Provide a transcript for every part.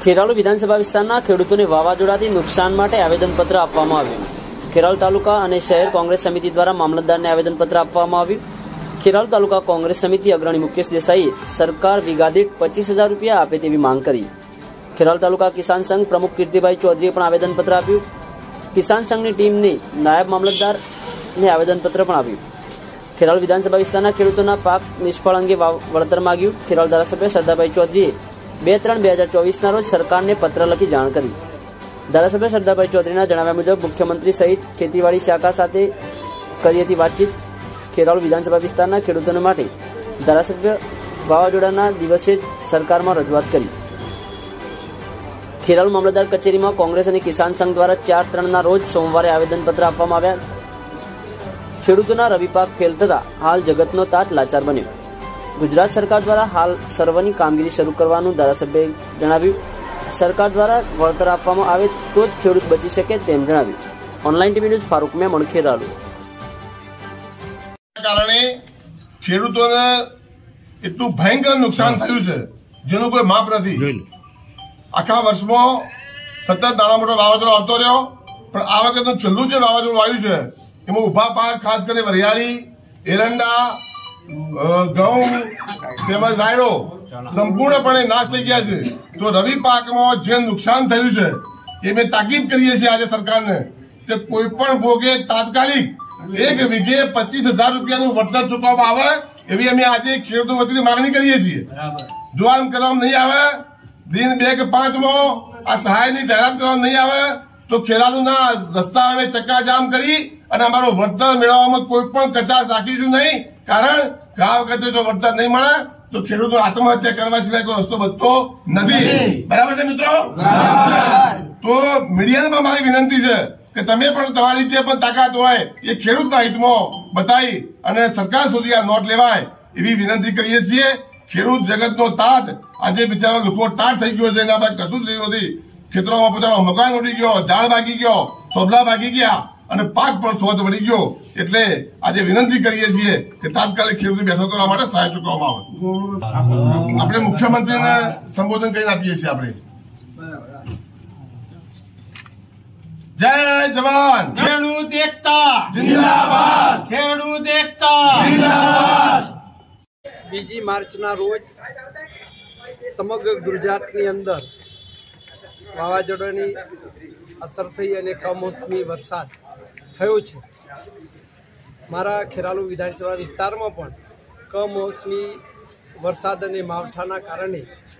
ખેરાલુ વિધાનસભા વિસ્તારના ખેડૂતોને વાવાઝોડાથી નુકસાન માટે આવેદનપત્ર આપવામાં આવ્યું। ખેરાલુ તાલુકા અને શહેર કોંગ્રેસ સમિતિ દ્વારા મામલતદારને આવેદનપત્ર આપવામાં આવ્યું। ખેરાલુ તાલુકા કોંગ્રેસ સમિતિ અગ્રણી મુકેશ દેસાઈએ સરકાર વીઘા દીઠ 25,000 રૂપિયા આપે તેવી માંગ કરી। ખેરાલુ તાલુકા કિસાન સંઘ પ્રમુખ કીર્તિભાઈ ચૌધરીએ પણ આવેદનપત્ર આપ્યું। કિસાન સંઘની ટીમની નાયબ મામલતદારને આવેદનપત્ર પણ આપ્યું। ખેરાલુ વિધાનસભા વિસ્તારના ખેડૂતોના પાક નિષ્ફળ અંગે વળતર માંગ્યું। ખેરાલુ ધારાસભ્ય સરદારભાઈ ચૌધરીએ 2/3/2024 રોજ સરકારને પત્ર લખી જાણ કરી। ધારાસભ્ય સરદારભાઈ ચૌધરીના જણાવ્યા મુજબ મુખ્યમંત્રી સહિત ખેતીવાડી શાખા સાથે કરી હતી વાતચીત। ખેરાલુ વિધાનસભા વિસ્તારના ખેડૂતો માટે ધારાસભ્ય વાવાઝોડાના દિવસે જ સરકારમાં રજૂઆત કરી। ખેરાલુ મામલતદાર કચેરીમાં કોંગ્રેસ અને કિસાન સંઘ દ્વારા 4/3 રોજ સોમવારે આવેદનપત્ર આપવામાં આવ્યા। ખેડૂતોના રવિ પાક ફેલ થતા હાલ જગતનો તાત લાચાર બન્યો। ગુજરાત સરકાર દ્વારા હાલ સર્વેની કામગીરી શરૂ કરવાનું ધારાસભ્યએ જણાવ્યું। સરકાર દ્વારા વળતર આપવામાં આવે તો જ ખેડૂત બચી શકે તેમ જણાવ્યું। Online TV news Farooq Memon, Kheralu. કારણે ખેડૂતોને એટલું ભયંકર નુકસાન થયું છે જેનું કોઈ માપ નથી। આખા વર્ષમાં સતત નાના મોટો વાવાઝોડો આવતો રહ્યો, પણ આ વખતનું છેલ્લું જે વાવાઝોડું આવ્યું છે એમાં ઉભા પાક ખાસ કરીને વરિયાળી, એરંડા, ઘઉં તેમજ રાયડો સંપૂર્ણપણે નાશ થઈ ગયા છે। તો રવિ પાકમાં જે નુકસાન થયું છે એ મેં તાકીદ કરીએ છીએ આજે સરકારને કે કોઈ પણ ભોગે તાત્કાલિક 1 વીઘે 25,000 રૂપિયાનું વળતર ચૂકવવામાં આવે એવી અમે આજે ખેડૂતો વતીથી માંગણી કરીએ છીએ। જો આમ કરવામાં નહીં આવે, દિન 2 કે 5માં આ સહાયની જાહેરાત કરવામાં નહીં આવે તો ખેરાલુના રસ્તા અમે ચક્કાજામ કરી અને અમારો વળતર મેળવવામાં કોઈ પણ કચાશ રાખીશું નહીં। કારણ કે આ વખતે જો વળતર નહીં મળે તો ખેડૂતો આત્મહત્યા કરવા સિવાય કોઈ રસ્તો બચતો નથી। બરાબર છે મિત્રો? તો મીડિયાને પણ મારી વિનંતી છે કે તમે પણ તમારી જે પણ તાકાત હોય એ ખેડૂતના હિતમાં બતાવી અને સરકાર સુધી આ નોટ લેવાય એવી વિનંતી કરીએ છીએ। ખેડૂત જગતનો તાત આજે બિચારા લોકો ટાટ થઈ ગયો છે, એના બાદ કશું જ નહીં નથી। ખેતરોમાં પોતાનો મકાન ઉડી ગયો, ઝાડ ભાગી ગયો, થોભલા ભાગી ગયા અને પાક પણ સ્વચ્છ વળી ગયો। એટલે આજે વિનંતી કરીએ છીએ કે તાત્કાલિક ખેડૂતને બેઠો કરવા માટે સહાય ચૂકવવામાં આવે। આપણે મુખ્યમંત્રીને સંબોધન કરીને આપીએ છીએ। આપણે જય જવાન, ખેડૂત એકતા જિંદાબાદ, ખેડૂત એકતા જિંદાબાદ। 2 માર્ચના રોજ સમગ્ર ગુજરાતની અંદર વાવાઝોડાની અસર થઈ અને કમોસમી વરસાદ થયો છે। મારા ખેરાલુ વિધાનસભા વિસ્તારમાં પણ કમોસમી વરસાદ અને માવઠાના કારણે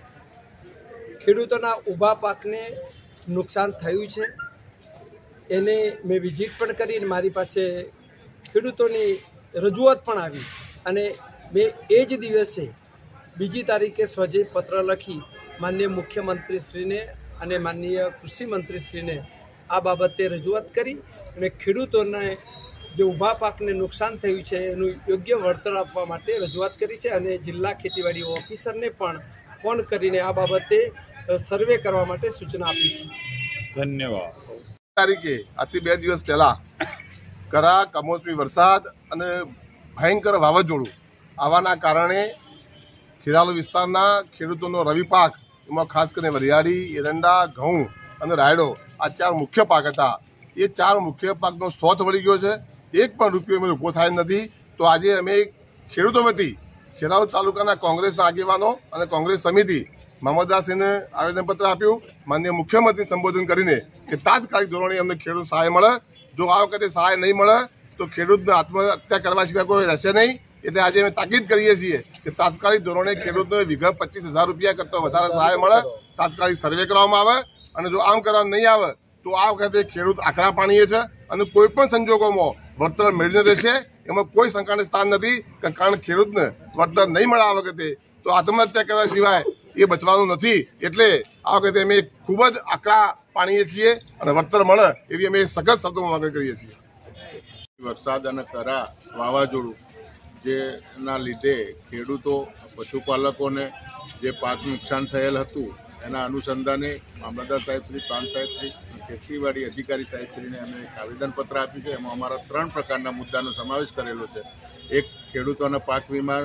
ખેડૂતોના ઊભા પાકને નુકસાન થયું છે। એને મેં વિઝિટ પણ કરી અને મારી પાસે ખેડૂતોની રજૂઆત પણ આવી અને મેં એ જ દિવસે 2 તારીખે સ્વજે પત્ર લખી માનનીય મુખ્યમંત્રીશ્રીને અને માનનીય કૃષિમંત્રીશ્રીને આ બાબતે રજૂઆત કરી અને ખેડૂતોને જે ઊભા પાકને નુકસાન થયું છે એનું યોગ્ય વળતર આપવા માટે રજૂઆત કરી છે અને જિલ્લા ખેતીવાડી ઓફિસરને પણ ફોન કરીને આ બાબતે સર્વે કરવા માટે સૂચના આપી છે। ધન્યવાદ। તારીખે આજથી 2 દિવસ પહેલા કરા કમોસમી વરસાદ અને ભયંકર વાવાઝોડું આવવાના કારણે ખેરાલુ વિસ્તારના ખેડૂતોનો રવિ પાક, એમાં ખાસ કરીને વરિયાળી, એરંડા, ઘઉં અને રાયડો આ 4 મુખ્ય પાક હતા। એ 4 મુખ્ય પાકનો સ્વચ્છ વળી ગયો છે। 1 પણ રૂપિયો એમાં ઉભો થાય નથી। તો આજે અમે ખેડૂતો વતી ખેરાલુ તાલુકાના કોંગ્રેસના આગેવાનો અને કોંગ્રેસ સમિતિ મામલતદારશ્રીને આવેદનપત્ર આપ્યું, માનનીય મુખ્યમંત્રી સંબોધન કરીને કે તાત્કાલિક ધોરણે અમને ખેડૂત સહાય મળે। જો આ વખતે સહાય નહીં મળે તો ખેડૂતને આત્મહત્યા કરવા સિવાય કોઈ રહેશે નહીં। એટલે આજે અમે તાકીદ કરીએ છીએ કે તાત્કાલિક ધોરણે ખેડૂતને વીઘા 25,000 રૂપિયા કરતા વધારે સહાય મળે, તાત્કાલિક સર્વે કરવામાં આવે। અને જો આમ કરવામાં નહીં આવે તો આ વખતે ખેડૂત આકરા પાણીએ છે અને કોઈ પણ સંજોગોમાં વળતર મેળવીને રહેશે, એમાં કોઈ શંકાનું સ્થાન નથી। કારણ ખેડૂતને વળતર નહીં મળે આ વખતે તો આત્મહત્યા કરવા સિવાય એ બચવાનું નથી। એટલે આ વખતે અમે ખૂબ જ આકરા પાણીએ છીએ અને વળતર મળે એવી અમે સખત શબ્દોમાં માંગણી કરીએ છીએ। વરસાદ અને કરા વાવાઝોડું જેના લીધે ખેડૂતો, પશુપાલકોને જે પાક નુકસાન થયેલ હતું એના અનુસંધાને મામલતદાર સાહેબશ્રી, પ્રાંત સાહેબશ્રી, ખેતીવાડી અધિકારી સાહેબશ્રીને અમે એક આવેદનપત્ર આપ્યું છે। એમાં અમારા 3 પ્રકારના મુદ્દાનો સમાવેશ કરેલો છે। એક, ખેડૂતોના પાક વીમા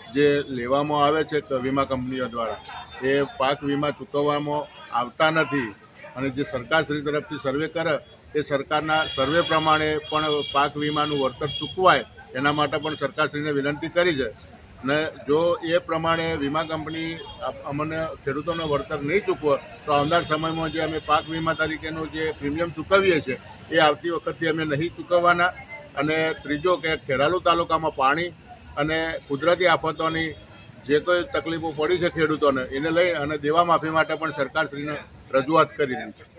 જે લેવામાં આવે છે વીમા કંપનીઓ દ્વારા એ પાક વીમા ચૂકવવામાં આવતા નથી અને જે સરકારશ્રી તરફથી સર્વે કરે એ સરકારના સર્વે પ્રમાણે પણ પાક વીમાનું વળતર ચૂકવાય એના માટે પણ સરકારશ્રીને વિનંતી કરી છે ને જો એ પ્રમાણે વીમા કંપની અમને ખેડૂતોને વળતર નહીં ચૂકવે તો આવનાર સમયમાં જે અમે પાક વીમા તરીકેનું જે પ્રીમિયમ ચૂકવીએ છીએ એ આવતી વખતથી અમે નહીં ચૂકવવાના અને ત્રીજો કે ખેરાલુ તાલુકામાં પાણી અને કુદરતી આફતોની જે કોઈ તકલીફો પડી છે ખેડૂતોને એને લઈ અને દેવા માફી માટે પણ સરકારશ્રીને રજૂઆત કરી રહી છે.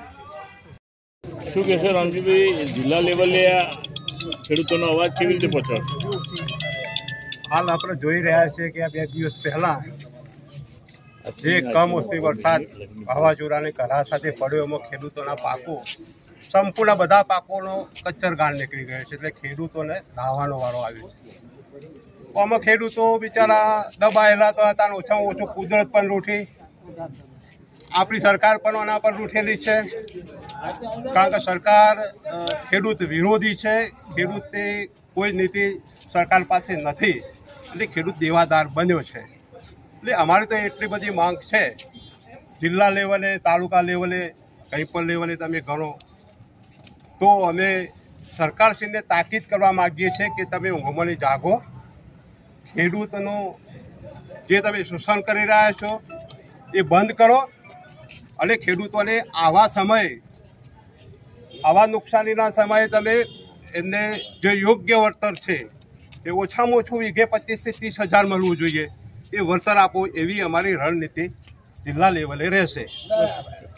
શું કહેશો રામજીભાઈ, જિલ્લા લેવલે આ ખેડૂતોનો અવાજ કેવી રીતે પહોંચાડશે? હાલ આપણે જોઈ રહ્યા છીએ કે આ 2 દિવસ પહેલા જે કમોસમી વરસાદ વાવાઝોડાની કરા સાથે પડ્યો એમાં ખેડૂતોના પાકો સંપૂર્ણ બધા પાકોનો કચ્ચરગાળ નીકળી ગયો છે એટલે ખેડૂતોને નાહવાનો વારો આવ્યો છે. આમાં ખેડૂતો બિચારા દબાયેલા તો હતા, ઓછામાં ઓછું કુદરત પણ રૂઠી, આપણી સરકાર પણ આના પર રૂઠેલી છે કારણ કે સરકાર ખેડૂત વિરોધી છે. ખેડૂતની કોઈ નીતિ સરકાર પાસે નથી એટલે ખેડૂત દેવાદાર બન્યો છે. એટલે અમારી તો એટલી બધી માંગ છે, જિલ્લા લેવલે, તાલુકા લેવલે, કંઈ પણ લેવલે તમે ગણો તો અમે સરકારશ્રીને તાકીદ કરવા માગીએ છીએ કે તમે ઊંઘમાંથી જાગો, ખેડૂતનું જે તમે શોષણ કરી રહ્યા છો એ બંધ કરો અને ખેડૂતોને આવા સમયે, આવા નુકસાનીના સમયે તમે એમને જે યોગ્ય વળતર છે એ ઓછામાં ઓછું વીઘે 25,000 થી 30,000 મળવું જોઈએ એ વળતર આપો એવી અમારી રણનીતિ જિલ્લા લેવલે રહેશે.